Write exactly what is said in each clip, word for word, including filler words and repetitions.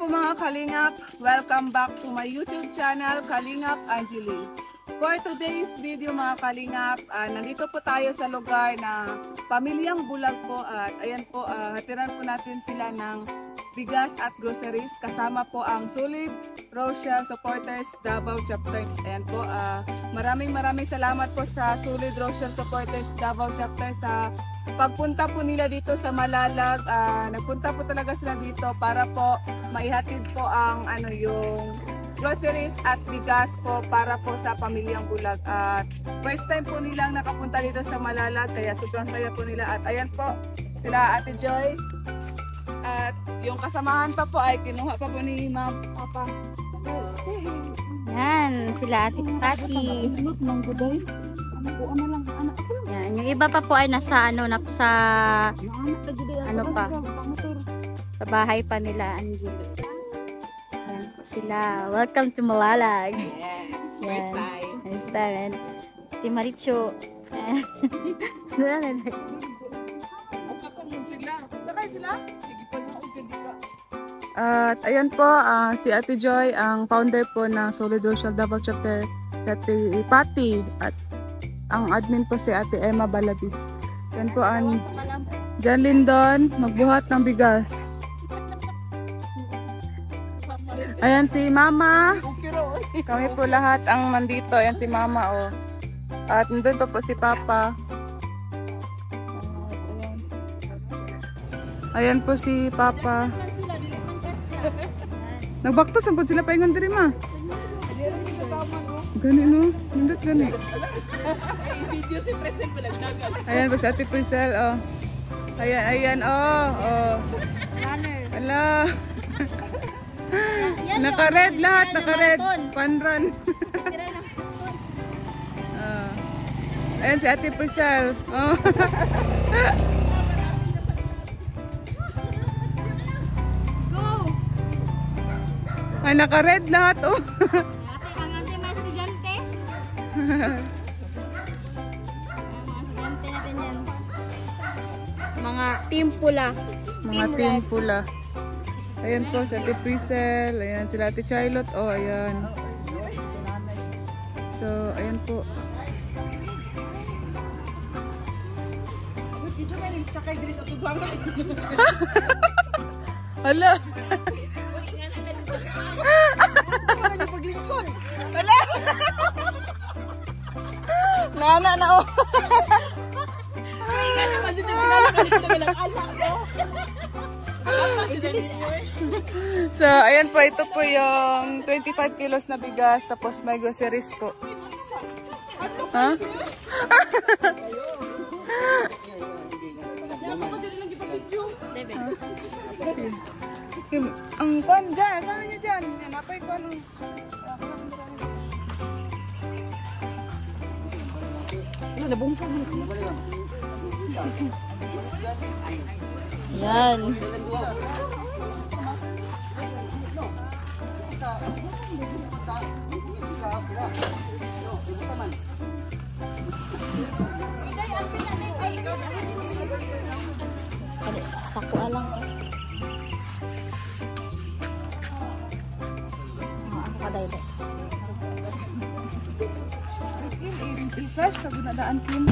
po mga Kalingap, welcome back to my YouTube channel, Kalingap Angeli. For today's video mga Kalingap, uh, nandito po tayo sa lugar na Pamilyang Bulag po at ayan po, uh, hatiran po natin sila ng bigas at groceries kasama po ang Solid Rochelle Supporters Davao Chapters. Ayan po, uh, maraming maraming salamat po sa Solid Rochelle Supporters Davao Chapters sa pagpunta po nila dito sa Malalag. Uh, nagpunta po talaga sila dito para po maihatid po ang ano yung groceries at bigas po para po sa Pamilyang Bulag. At first time po nilang nakapunta dito sa Malalag kaya sobrang saya po nila. At ayan po sila Ate Joy. At yung kasamahan pa po ay kinuha pa po ni Ma'am Papa. Yan, sila Ate Pati. Yan, yung iba pa po ay nasa ano, nasa ano pa, sa bahay pa nila Angeli. Yan po sila. Welcome to Malalag. Yes, first time. First time. And si Maricho. At ayan po, uh, si Ate Joy, ang founder po ng Solid Rochelle Davao Chapter, Ate Pati, at ang admin po si Ate Emma Balabis. Yan po ang Jan Lindon, magbuhat ng bigas. Ayan si Mama. Kami po lahat ang nandito. Ayan si Mama, oh. At nandun pa po si Papa. Ayan po si Papa. Nagbaktas ang po sila paingon diri ma. Gani no, nindot gani. I-video si Presel palagdagan. Ayan po si Ate Presel, oh. Ayan, ayan, oh, oh. Hala. Naka-red lahat, naka-red. Pan-run. uh, ayan si Ate Presel. Oh. Ay, naka-red lahat, oh. Ang ate mga estudyante. Mga estudyante natin yan. Mga team pula. Mga team pula. Ayan po, si Ate Prisel. Ayan, sila Ate Charlotte. Oh, ayan. So, ayan po. Hala! Wala! Nana na oh! So, ayan po, ito po yung twenty-five kilos na bigas, tapos may groceries po. Ha? Ang kwan dyan, saan niya dyan? Napay kwan. Nabungka mo siya. Yan. Ako alang. Ako kaday-day. Fresh sa gunadaan team.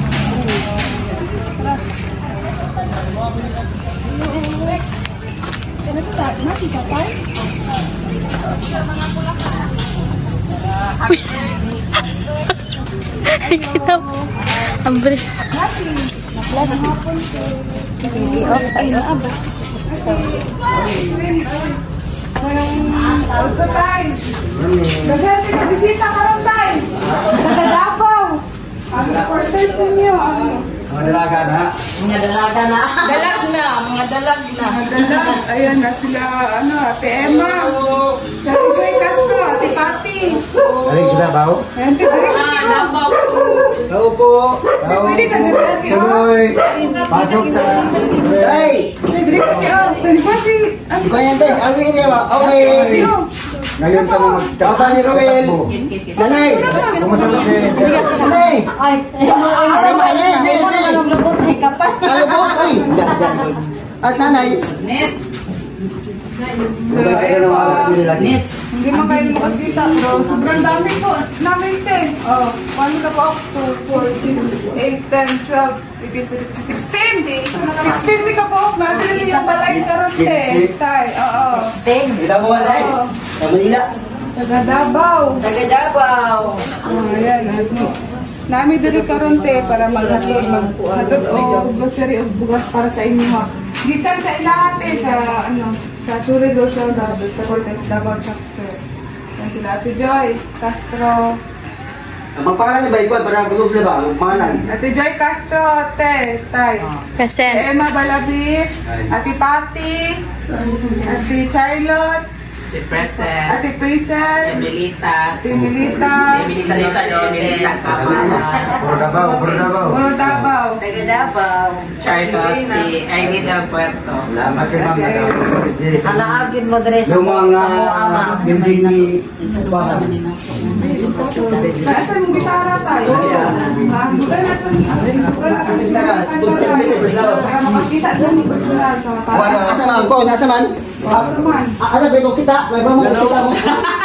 Kaya ito na, mati ka pa? Ambre. Plus hapon ko. I-off sa iyo. Ito tayo. Nagsabi ka bisita ka rin tayo. Nakadapaw. Ang supporters ninyo. Mga dalaga na. Mga dalaga na. Dalag na. Mga dalag na. Mga dalag. Ayan na sila. Ano, Ate Emma. Ate Joy Castro. Ate Pati. Aling sila ba? Ayan, Ate Joy. Ah, nabaw. Tao po. Tao. Pwede ka na rin. Tuloy. Pasok ka. Hey! Pwede ka na. Pwede ka si... Di ba yan, Tay? Awin niya ba? Okay. Ngayon ka na magtapa ni Roel. Nanay! Kumusta mo si... Nanay! Ay! Nanay! Nanay! Ano po? Ay! At nanay! ayan po. Hindi man kayo makakita, bro. Sobrang dami po. Namin ten. Oh, one ka po. two, four, six, eight, ten, twelve, sixteen. sixteen di ka po. Madali yung balay karoon te. Tay, oo. sixteen. Kita mo nga live. Sa Manila. Taga Davao. Taga Davao. Oh, ayan. Ano. Nami diri karon te para maghatod maghatod o grocery o bugas para sa inyo ha. Gikan sa ilahate sa ano sa Surigao siya dado sa Cortes Davao chapter. Yan sila Ate Joy Castro. Ang pangalan ba ikaw para bulog na ba ang pangalan? Ate Joy Castro, te, tay. Present. Emma Balabis, Ate Patty, Ate Charlotte, Si Present, Ate Prisel, Emilita, Ate Milita, si Emilita dito, si Emilita Kapala, Puro Davao, puro Davao. Puro Davao. Taga Davao. Charlotte, si Aileen del Puerto. Salamat kay ma'am. Alaagin mo dres Yung mga hindi ni Bahan. Nasaan yung gitara tayo? Ha? Bukan natin. Bukan natin. Para makakita sa mga personal sa mga tao. Asa man ko, nasa man? Asa man? Ano ba ito kita? May ba mo kita mo?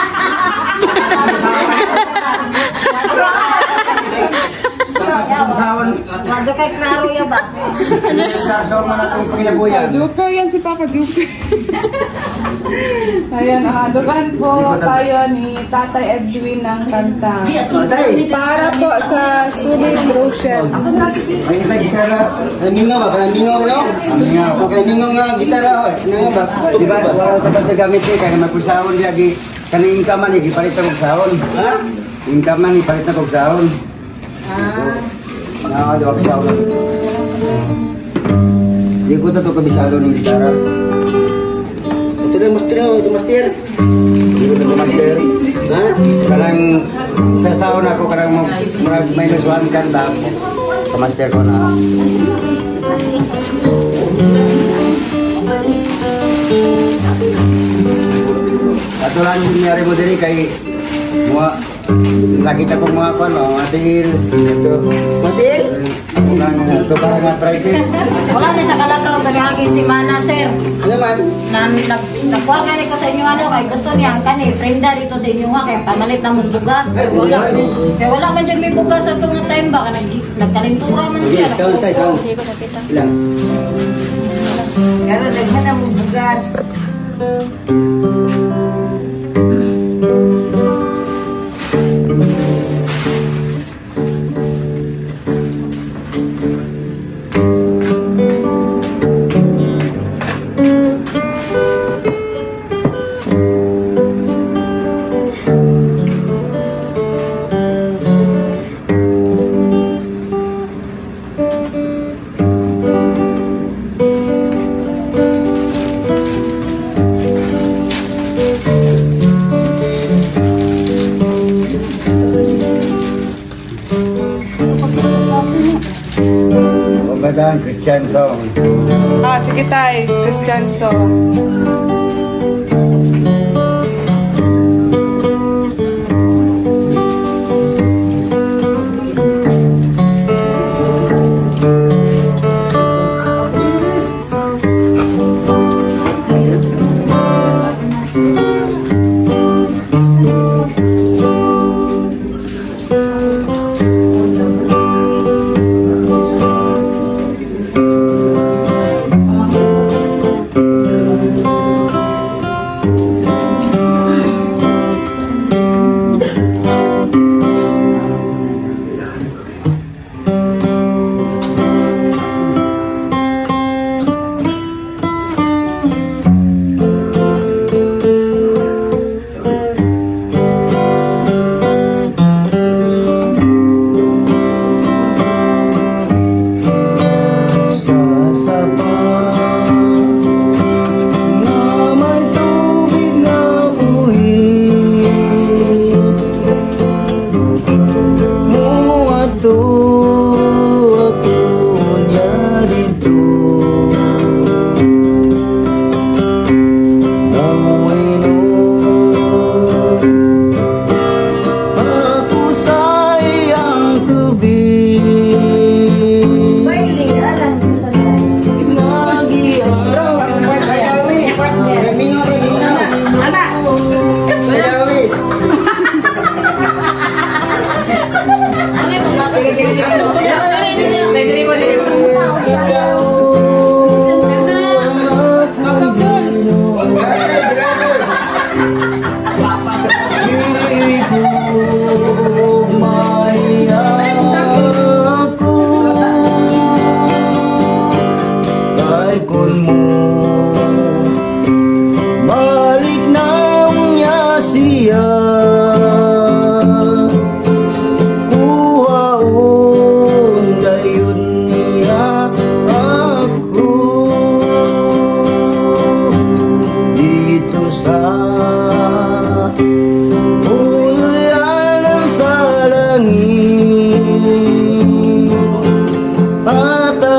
Wala kay klaro ya ba? Dasor man atong panginabuyan. Joker yan si Papa Joker. Ayan, ah, dugan po tayo ni Tatay Edwin ng kanta. Para po sa Sulit Rochelle. Ay, ita gitara. Ang mingaw ba? Ang mingaw ka no? Ang mingaw. Okay, mingaw nga gitara. Nga ba? Di ba? Wala sa pati gamit eh. Kaya magkusahon di agi. Kani ingkaman eh. Gipalit na kong sahon. Ha? Ingkaman eh. Palit na kong sahon. Ah. Nakakaliwa ko sahon. Di ko ito kabisalo ng gitara. Ito na master ako. Ito master. Di ko ito master. Ha? Karang sa sahon ako. Karang minus one kanta. Kamaster ko na. Ato lang yung nangyari mo diri kay mga nakita kong mga kwan, mga matil. Ito. Matil? Mga ito parang arthritis. Wala na sa kalakaw bagahagi si Mana sir. Ano man? Na nag nakuha gani ko sa inyo ano kay gusto niya ang kani prenda dito sa inyo ha kay pamalit na mong bugas. Wala. Kay wala man jud may bugas sa tunga time ba nag nagkalintura man siya. Sige, count tayo, count. Sige ko nakita. Ilang? Pero daghan na mong bugas. Magandang Christian song. Ah, sige tay. Christian song.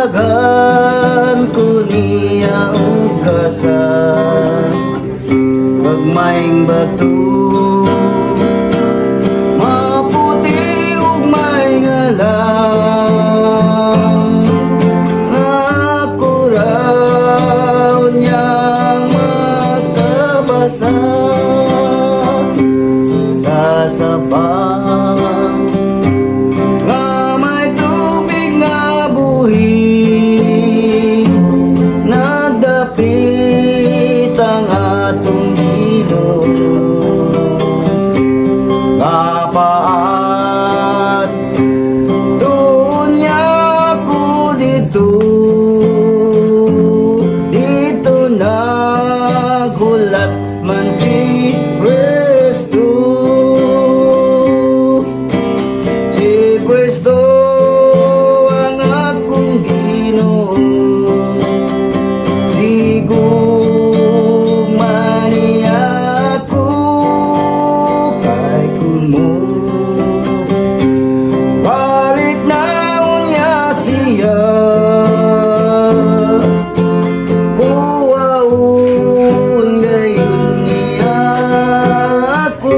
daghan ko niya ugasan pag maing bato maputi ug may ngalan ako raw niyang magkabasa sa sabang nga may tubig nga buhi nagdapit ang atong Dios kapaat doon niya ako dito dito nagulat man si Kristo si Kristo ang akong Ginoo digugma niya ako kay kumo balik na unya siya buwaon gayon niya ako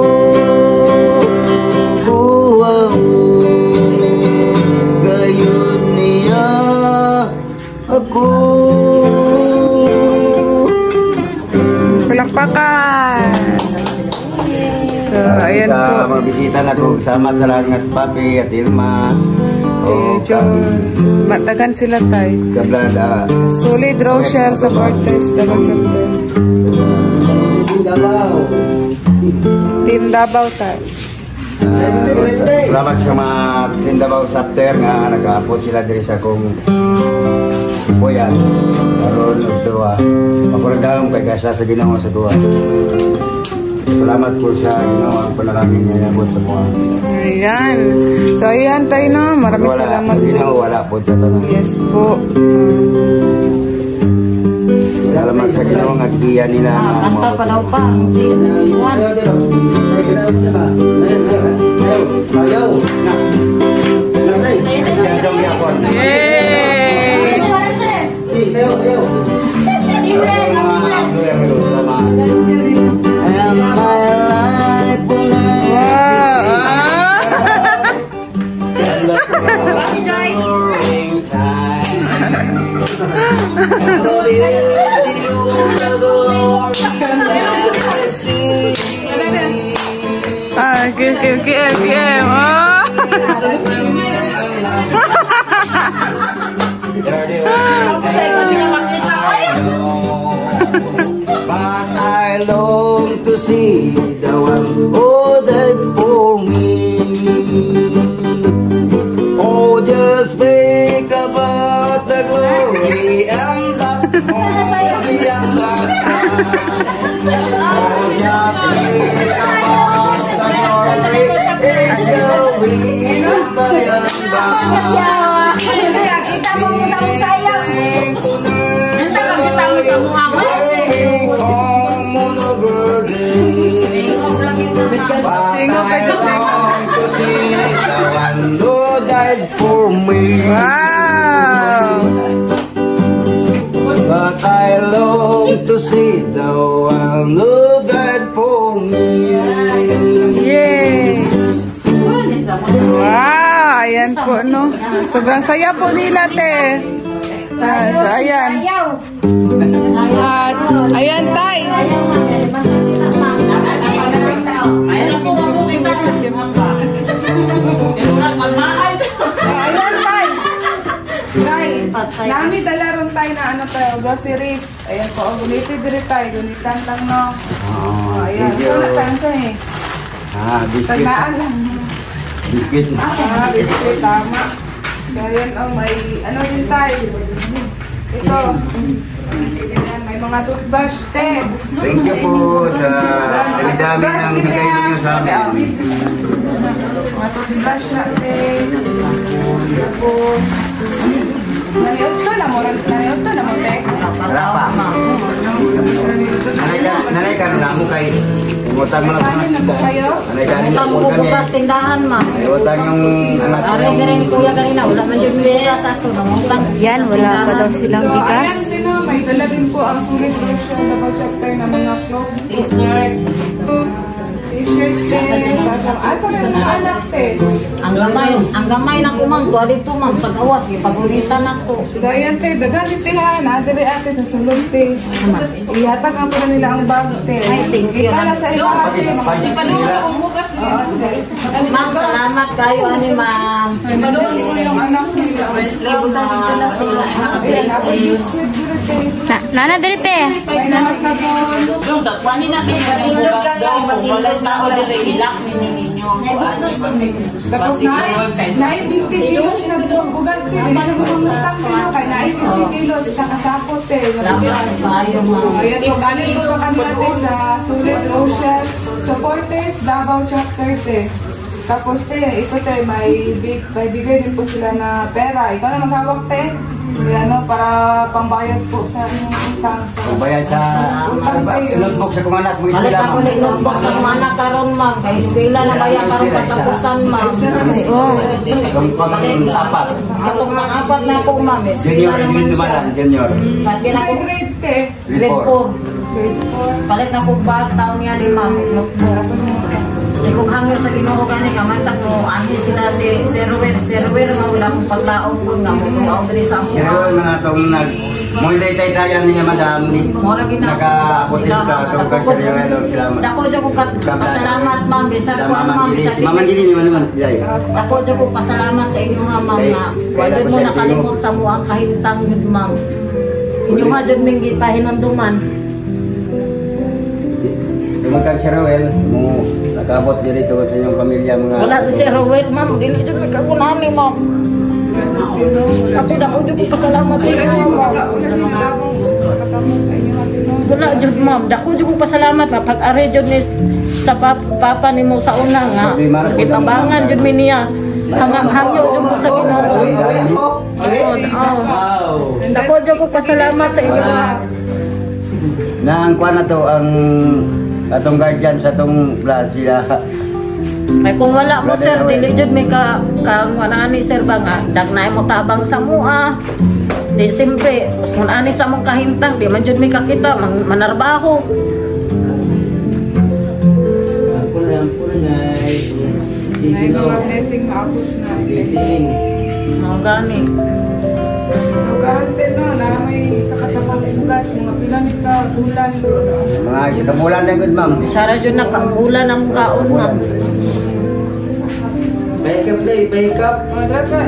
buwaon gayon niya ako. Palakpakan! So, ayan sa po. mga bisita na ko kasama sa langat Papi at Irma o Medyo matagan sila tayo. Kablada Solid Rochelle supporters, Davao Chapter. Davao. Team Davao tayo. Salamat sa mga Team Davao Chapter nga nag-aapot sila diri sa kong puyan karon og duwa makuragdaong kay kasa sa Ginoo sa duwa. Salamat po sa Ginoo ang panalangin niya abot sa mga. Ayan. So, ayan tayo na. Maraming Wala, salamat Ginoo po. wala po sa tanan. Yes po. Salamat sa Ginoo nga giya nila nga Kanta pa daw pa. Ang si Juan. Yay! Ah, K M, K M, K M. Oh! But I long to see the one who died for me. Oh, just think about the glory and that glory and that sky. Oh, just think about the glory it shall be by and by. Kita mo sa usayang. For me. Wow! But I long to see the one who died for me. Yay! Wow! Ayan po, no? Sobrang saya po nila, te. Sa, sa ayan. At, ayan, tay. Ayan, tay. Tay, nami dala ron tayo na ano tayo, groceries. Ayan po, ang gunited rin tayo. Gunitan lang, no? Oh, Ayan, thank you. wala tayo sa eh. Ah, biscuit. Taglaan lang. Biscuit. Ah, biscuit, tama. So, ayan, oh, may, ano din tayo. Ito. Ayan, may mga toothbrush, te. Thank you po sa dami-dami ng bigay ninyo sa amin. Mga toothbrush natin. Tapos, naniot to na mo, naniot to na mo, te. Wala pa. Nanay ka, nanay ka na mo kay Utang mo lang. Kanin na po kayo? Anay kanin na Utang po ko kami. bukas tindahan, ma'am. Ay, utang yung anak sa Aray, ganun ni kuya kanina. Wala man yung bigas ako. Nangutang. Yan, wala pa daw silang So, bigas. ayan din o, may dala din po ang sulit brochure, double chapter na mga clothes. T-shirt. T-shirt din. Ah, sa mga anak din. Ang gamay, ang gamay na kumang. Tuwa dito, ma'am. Sa gawas. Ipag-ulitan ako. Dayan te, dagan di te ha, nadiri ate sa sulod te. Ihatag ang pala nila ang bag te. Ay, thank you. Ikala sa iba ate. Ma'am, salamat kayo, ani, ma'am. Yung anak nila. Ayan, ako yung sweet dito te. Na, nana, dili, te. May mga sabon. Yung takwanin natin yung bukas daw. Kung wala tao dire ilak ninyo ninyo. Tapos na, nine fifty kilos na bugas te. Hindi na mamutang te no, kaya nine fifty kilos, isang kasapot te. Salamat kayo, ma'am. Ayan po, galing po sa kanila te sa Sulit Ocean. Supporters, Davao Chapter te. Tapos te, ito te, may, big, may bigay din po sila na pera. Ikaw na maghawak te. Yan, no, para pambayad po sa inyong utang. Sa Bayan sa notebook sa kung anak mo Balik isila, ako ma'am. ni notebook sa mga anak karon, ma'am. Kay eskwela na kaya karon katapusan, ma'am. Oo. Kung pang apat. Katong mga apat na ako, ma'am. Junior, hindi dumalan, junior. Pati na Sa ko grade te. grade four. Palit na ko bag taon niya ni ma'am. Notebook. Kasi kung hangir sa Ginoo gani kamantag mo ani sila si si Ruwer, si Ruwer nga wala akong paglaong kun nga mo tuaw diri sa amo. Sino mga itong nag... Muli tay-tayan niya, madam. Mora ginagawa Naka-apotis ka itong kanseriwelo sila. Dako jud ko kat- pasalamat ma'am bisag Sila kuan ma'am mamangili. bisag Si mamangili ni man naman. Yay. Dako jud ko pasalamat sa inyo nga ma'am nga wala mo nakalimot sa mo ang kahintang jud ma'am. Inyo nga jud ming gipahinumduman. Yung kanseriwel, mo nakabot dito sa inyong pamilya mga... Wala si Sir Ruwer ma'am dili jud mi kagunani ma'am. Kasi dako jud ko pasalamat sa inyo ma'am. Wala jud ma'am, dako jud ko pasalamat na pag-ari jud ni sa pap papa nimo sa una nga. Itabangan jud mi niya. Hanggang hangyo jud ko sa Ginoo. Oh. Dako jud ko pasalamat sa inyo. Na ang kuha na to, ang atong guardian sa atong blood sila. Ay kung wala mo sir, dili jud mi ka kang wala ni sir ba nga dagnay mo tabang sa mua. Di simpre, kung ani sa mong kahintang, di man jud mi kakita man, manarbaho. Ako na, ako na, May mga blessing maapos na. blessing. Mga gani. So, garante no, na may sa kasapang bugas, mga pilan ka, bulan. Mga isa ka bulan na good, ma'am. Sara jud na kaulan ang kaon ma'am. Baikap day, baikap. Mga drata.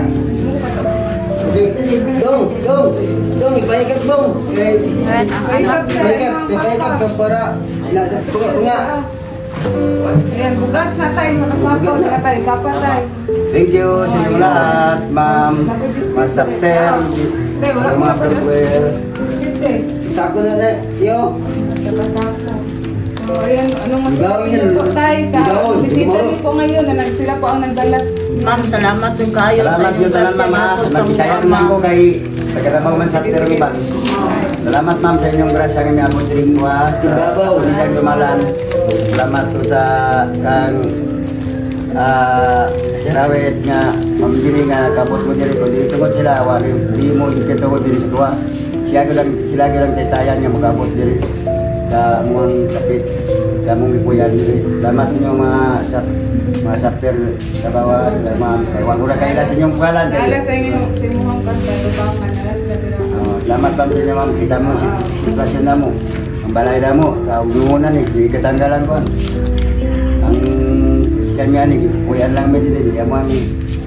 Dong, dong, dong, baikap dong. Baikap, baikap ka para nasa tunga tunga. Ayan, bugas na tayo sa kasapaw na tayo, kapat tayo. Thank you sa inyong lahat, ma'am. Mas Sapter, mga brother. Biskit eh. Sako na na, yo. Sa kasapaw. So, ayan, anong Gawin masasabi niyo po yan. tayo sa Gawin. bisita niyo po ngayon na nag- sila po ang nagdalas. Ma'am, salamat yung kayo Salamat sa yun sa inyong mama. grasya, Nag-isayang ma'am. naman ko kay Pagkatapang man Sapter Riban. Salamat ma'am sa inyong grasya kami abot rin mo ha. Sa Unidad Dumalan. Salamat po sa kang ah Sirawet nga mamdiri nga kabot mo diri kung diri tungod sila wali di mo di tungod diri sa duwa. Siya ko lang sila ko lang taytayan nga magabot diri sa among kapit sa among gipuyan diri. Salamat ninyo mga sa mga Sapter sa bawas salamat kay wag ura kay sa inyong pangalan. Naalas sa inyo, sa inyo ang kanta, lupakan, naalas na dila. Oh, salamat lang sa inyo ma'am. Kita mo si sitwasyon na mo. Ang balay na mo. Kaugdungunan eh. Sige katanggalan ko. Ang isyan nga ni. Puyan lang may dili. Di mo ani.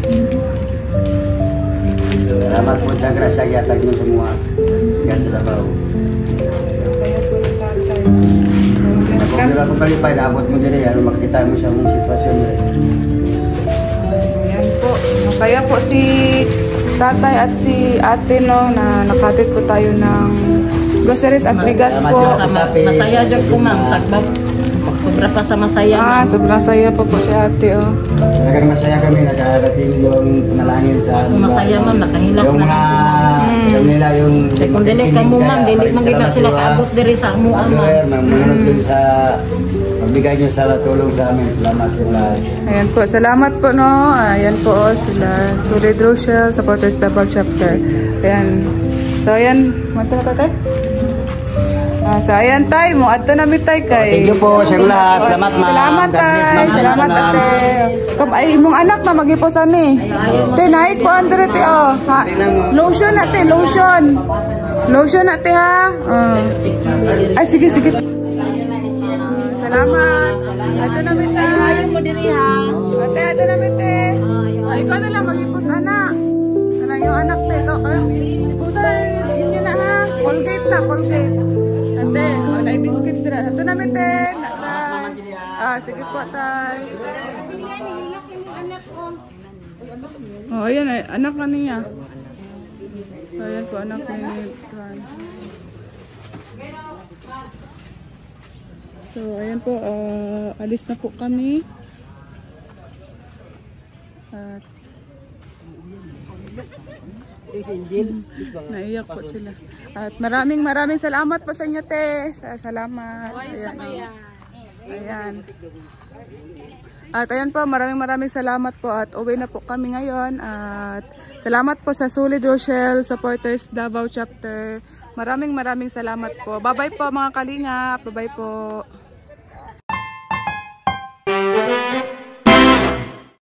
Salamat po sa grasya. Giatag nyo sa mga. Sigan sa labaw. Saya po ng tatay. Kung dila ko kalipay, naabot mo dili. Ano makita mo sa mong sitwasyon dili. Ayan po. Masaya po si tatay at si ate no na nakatid po tayo ng groceries at bigas po. Sama- Masaya jud ko ma'am, sagbab. Sobra pa sa masaya. Ah, ma'am. sobrang saya po po si ate oh. Talagang masaya kami. Nakarating yung panalangin sa... Masaya ma'am, nakahilak Yung na. mga... Yung nila yung... Kaya kung dili ka mo ma'am, dili man kita sila kaabot diri sa amo ma'am. Brother, mamunod din sa pagbigay niyo sa tulong sa amin. Salamat sila. Ayan po, salamat po no. Ayan po oh, sila. Solid Rochelle, supporters Davao chapter. Ayan. So ayan, manto na tatay? Ah, so ayan tay, mo adto na mi tay kay. Thank you po sa lahat. Salamat ma'am. Salamat God bless, tay. ma'am, sa Salamat lahat. ate. Kam ay imong anak na magiposan ni. Te naik ko andre te oh. Ha, lotion na te, lotion. Lotion na te ha. Uh. Ay sige sige. Salamat. Adto na mi tay. mo diri ha. Ate adto na mi te. Ay ikaw na lang magipos anak. Kana yung anak te. Ipusan niya na ha. Colgate na, Colgate. Ate, oh, na biscuit dira. Ito namin ten. Ah, sige po tay. Oh, ayan ay anak na niya. So, ayan po anak ni Tran. So, ayan po uh, alis na po kami. At naiyak po sila. At maraming maraming salamat po sa inyo te. Sa salamat. Ayan. Ayan. At ayan po, maraming maraming salamat po at uwi na po kami ngayon. At salamat po sa Solid Rochelle supporters Davao chapter. Maraming maraming salamat po. Bye bye po mga kalingap. Bye bye po.